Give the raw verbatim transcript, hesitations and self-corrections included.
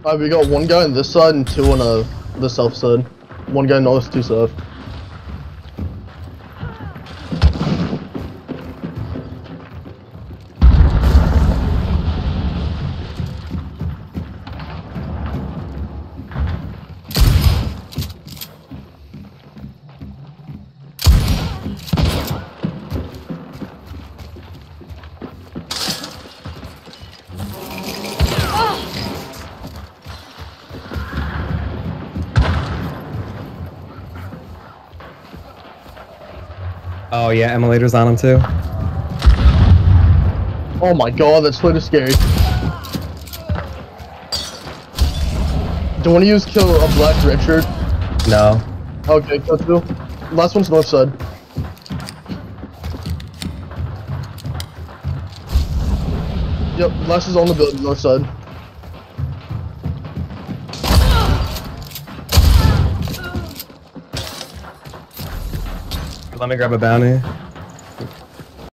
Alright, we got one guy on this side and two on uh, the south side. One guy north, two south. Oh yeah, emulators on him too. Oh my god, that's pretty scary. Do you want to use kill a black red shirt? No. Okay, kill two. Last one's north side. Yep, last is on the building, north side. Let me grab a bounty.